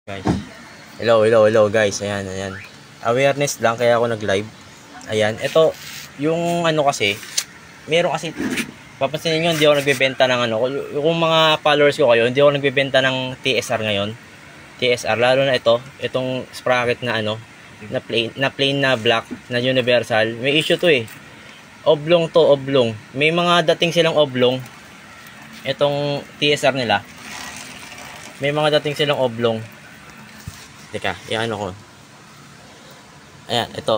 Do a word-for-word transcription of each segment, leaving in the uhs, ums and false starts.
Guys. Hello, hello, hello guys. Ayan, ayan. Awareness lang kaya ako nag-live. Ayan, ito yung ano kasi, meron kasi papansin niyo hindi ako nagbebenta ng ano, yung mga followers ko kayo, hindi ako nagbebenta ng T S R ngayon. T S R lalo na ito, itong sprocket na ano, na plain, na plain na black, na universal. May issue to eh. Oblong to, oblong. May mga dating silang oblong. Itong T S R nila. May mga dating silang oblong. Teka, yan ano ko. Ayan, ito.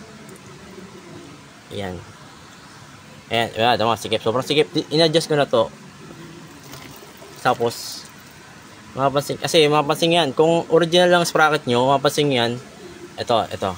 Ayan. Ayan, ayan, tama, sikip. Sobrang sikip. In-adjust ko na to. Tapos, mapapansin, kasi mapapansin yan. Kung original lang sprocket nyo, mapapansin yan. Ito, ito.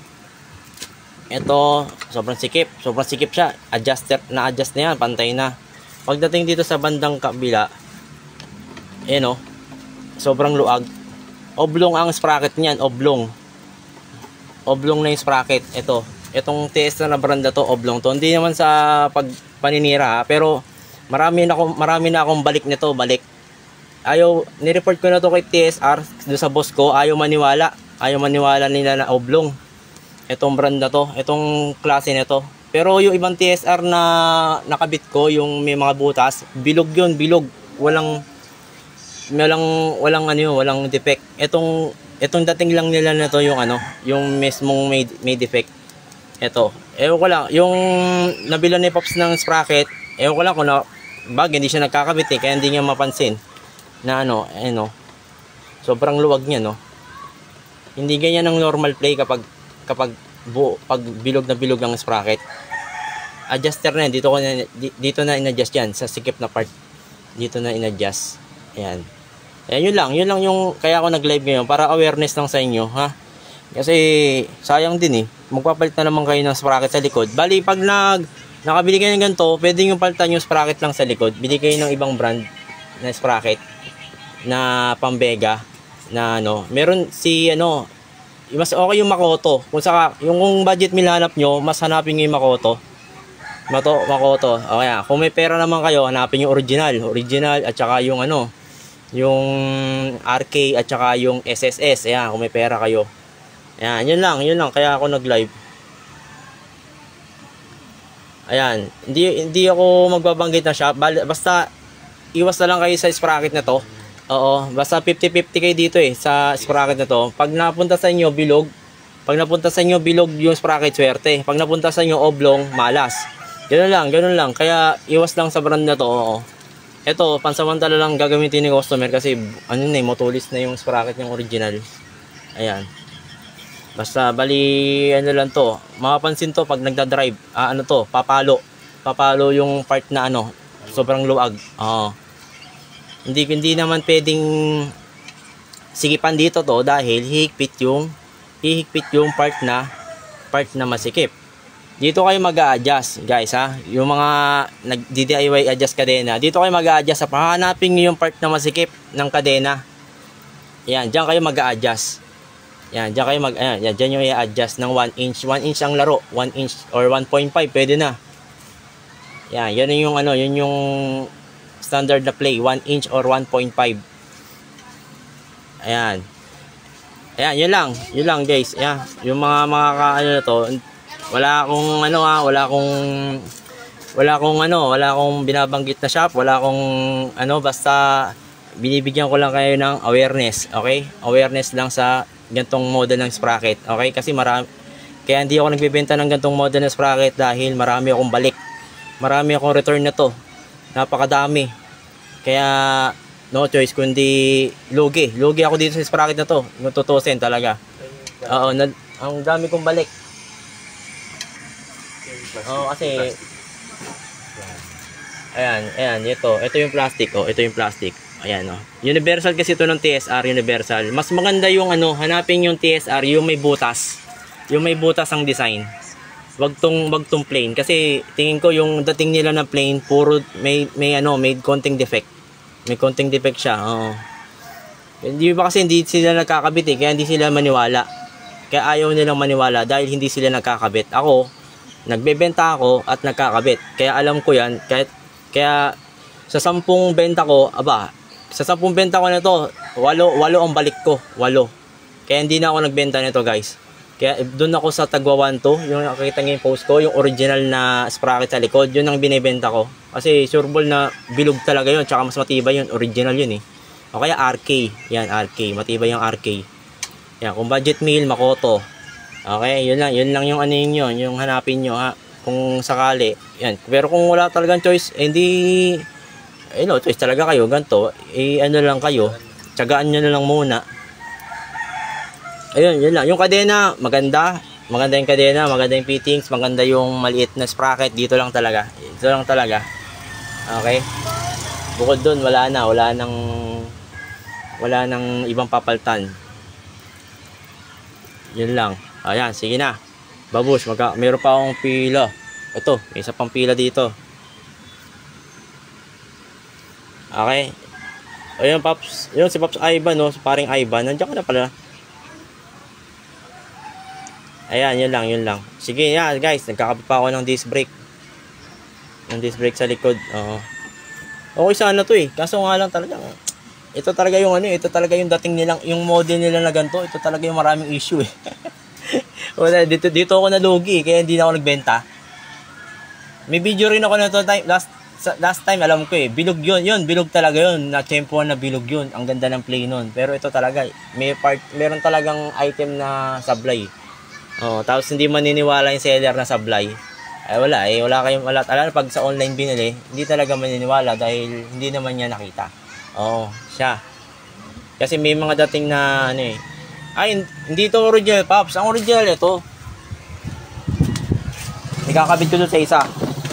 Ito, sobrang sikip. Sobrang sikip siya. Adjuster, na-adjust na yan. Pantay na. Pagdating dito sa bandang kabila, ayan o. Sobrang luag. Oblong ang sprocket niyan, oblong. Oblong na yung sprocket. Ito, itong T S R na brand na to, oblong to. Hindi naman sa pagpaninira, pero marami na akong marami na akong balik nito, balik. Ayaw, ni-report ko na to kay T S R do sa boss ko, ayaw maniwala. Ayaw maniwala nila na oblong. Itong brand na to, itong klase nito. Pero yung ibang T S R na nakabit ko, yung may mga butas, bilog 'yun, bilog. Walang walang walang ano yun, walang defect. Etong etong dating lang nila na to yung ano, yung mismong may may defect. Ito. Ewan ko lang, yung nabila ni Pops ng sprocket, ewan ko lang kung na bag hindi siya nagkakabit eh, kaya hindi niya mapansin na ano, eh no. Sobrang luwag niya, no. Hindi ganyan ang normal play kapag kapag bu, pag bilog na bilog ang sprocket. Adjuster na yan, dito ko na dito na in-adjust yan sa sikip na part. Dito na in-adjust. Ayan. Ayan, yun lang. Yun lang yung kaya ako nag-live ngayon. Para awareness lang sa inyo, ha? Kasi sayang din eh. Magpapalit na naman kayo ng sprocket sa likod. Bali, pag nag, nakabili kayo ng ganito, pwede nyo palitan yung sprocket lang sa likod. Bili kayo ng ibang brand na sprocket na pambega na ano. Meron si ano, mas okay yung Makoto. Kung saka, yung kung budget milanap nyo, mas hanapin nyo yung Makoto. Mato, Makoto. O kaya, kung may pera naman kayo, hanapin yung original. Original at saka yung ano, yung R K at saka yung S S S. Ayan, kung may pera kayo. Ayan, yun lang, yun lang. Kaya ako nag-live. Ayan, hindi, hindi ako magbabanggit na shop. Basta, iwas na lang kayo sa sprocket na to. Oo, basta fifty fifty kayo dito eh, sa sprocket na to. Pag napunta sa inyo, bilog. Pag napunta sa inyo, bilog yung sprocket, swerte. Pag napunta sa inyo, oblong, malas. Ganun lang, ganun lang. Kaya, iwas lang sa brand na to, oo. Ito, pansamantala lang gagamitin ni customer kasi ano na, motulis na yung sprocket yung original. Ayan. Basta bali ano lang to. Mapapansin to pag nagda-drive. Ah, ano to, papalo. Papalo yung part na ano, sobrang luag. Oo. Hindi hindi naman pwedeng sigipan dito to dahil hihigpit yung hihigpit yung part na part na masikip. Dito kayo mag-a-adjust, guys, ha. Yung mga nag-D I Y adjust kadena, dito kayo mag-a-adjust. Hanapin niyo yung part na masikip ng kadena. Yan, diyan kayo mag-a-adjust. Yan, diyan kayo mag ayan, yan, diyan yung i-adjust ng one inch. one inch ang laro, one inch or one point five pwede na. Yan, yan yung ano, yun yung standard na play, one inch or one point five. Ayan. Ayan, yun lang. Yun lang, guys. Ayan, yung mga mga ka, ano na to, wala akong ano ha, wala akong wala akong ano, wala akong binabanggit na shop, wala akong ano, basta binibigyan ko lang kayo ng awareness, okay? Awareness lang sa gantong model ng sprocket, okay? Kasi marami, kaya hindi ako nagbebenta ng gantong model ng sprocket dahil marami akong balik. Marami akong return na to. Napakadami. Kaya no choice kundi lugi. Lugi ako dito sa sprocket na to. Natutusin talaga. Oo, na, ang dami kong balik. Oo, kasi ayan, ayan, ito, ito yung plastic, oh, ito yung plastic. Ayan, oh. Universal kasi ito ng T S R, universal. Mas maganda yung ano, hanapin yung T S R, yung may butas. Yung may butas ang design. Wag tong, wag tong plain kasi tingin ko yung dating nila na plain, puro may may ano, may konting defect. May konting defect siya, oo. Hindi ba kasi hindi sila nagkakabit eh, kaya hindi sila maniwala. Kaya ayaw nilang maniwala dahil hindi sila nagkakabit. Ako nagbebenta ako at nagkakabit. Kaya alam ko yan. Kahit, kaya sa sampung benta ko, aba, sa sampung benta ko na to, walo, walo ang balik ko. Walo. Kaya hindi na ako nagbenta nito guys. Kaya doon ako sa Tagwa one two, yung nakikita niyo yung post ko, yung original na sprocket sa likod, yun ang binebenta ko. Kasi sureball na bilog talaga yun, tsaka mas matibay yun, original yun eh. O kaya R K, yan R K, matibay yung R K. Yan, kung budget meal, Makoto. Okay, yun lang, yun lang yung ano yun, yung hanapin nyo ha. Kung sakali, yan. Pero kung wala talagang choice, eh, hindi, eh no, choice talaga kayo, ganito, eh ano lang kayo, tsagaan nyo na lang muna. Ayun, yun lang. Yung kadena, maganda. Maganda yung kadena, maganda yung fittings, maganda yung maliit na sprocket. Dito lang talaga. Dito lang talaga. Okay? Bukod dun, wala na. Wala nang, wala nang ibang papaltan. Yun lang. Ayan, sige na. Babush, magka, meron pa akong pila. Ito, may isa pang pila dito. Okay? Ayun, Pops. Yun, si Pops Ivan, no? Si paring Ivan. Nandiyan ka na pala. Ayan, yun lang, yun lang. Sige, yan guys, nagkakabit pa ako ng disc brake. Ng disc brake sa likod. Oo. Okay sana to eh. Kaso nga lang talaga, ito talaga yung ano, ito talaga yung dating nilang, yung model nila na ganito, ito talaga yung maraming issue eh. Wala, dito, dito ako nalugi, kaya hindi na ako nagbenta. May video rin ako na to time, last, last time, alam ko eh, bilog yun, yun, bilog talaga yun, na tempo na bilog yun, ang ganda ng play nun. Pero ito talaga, may part, meron talagang item na sablay. Oh, tapos hindi maniniwala yung seller na sablay. Ay wala eh, wala kayong wala. Alam pag sa online binili, hindi talaga maniniwala dahil hindi naman niya nakita. Oo, siya. Kasi may mga dating na ano eh. Ay, hindi ito original, Pops. Ang original ito. Ikakabit ko doon sa isa.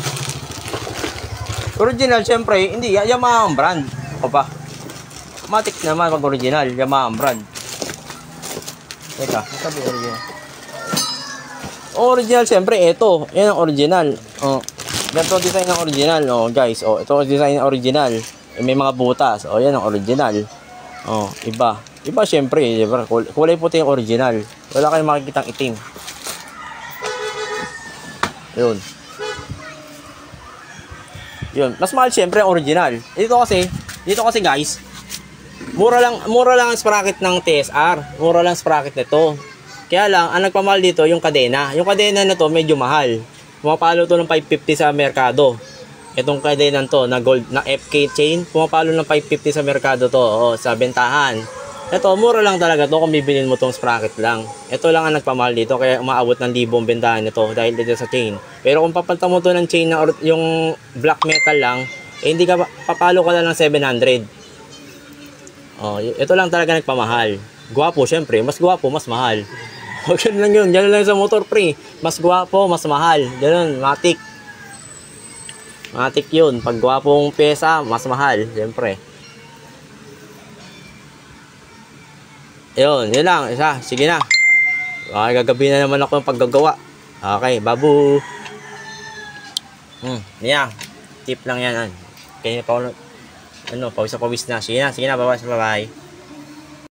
Original, syempre, hindi. Yamaha ang brand. O pa. Matik naman pag original. Yamaha ang brand. Teka, sabi original. Original, syempre, ito. Yan ang original. Oh. Ganito ang design ng original. Oh, guys. Oh, ito ang design ng original. May mga butas. Oh, yan ang original. Oh, iba. Iba, syempre. Diba? Kulay puti yung original. Wala kayong makikitang itim. Yun. Yun. Mas mahal, syempre, ang original. Dito kasi, dito kasi, guys, mura lang, mura lang ang sprocket ng T S R. Mura lang sprocket nito. Kaya lang, ang nagpamahal dito, yung kadena. Yung kadena na to, medyo mahal. Pumapalo to ng five fifty sa merkado. Itong kadena to, na gold, na F K chain, pumapalo ng five fifty sa merkado to, o, sa bentahan. Ito, mura lang talaga to kung bibilin mo tong sprocket lang. Ito lang ang nagpamahal dito, kaya umaabot ng libong bentahan nito dahil dito sa chain. Pero kung papalitan mo to ng chain na yung black metal lang, eh, hindi ka, papalo ka lang ng seven hundred. Oh, ito lang talaga nagpamahal. Guwapo, syempre. Mas guwapo, mas mahal. Ganun lang yun. Ganun lang sa motor pre. Mas guwapo, mas mahal. Ganun, matik. Matik yun. Pag guwapong pesa, mas mahal. Siyempre. Yun, yun lang. Isa, sige na. Okay, gagabi na naman ako ng paggagawa. Okay, babu. Hmm, yan. Tip lang yan. Kaya pa ano, pawis na pawis na. Sige na, sige na. Bye-bye. Bye-bye.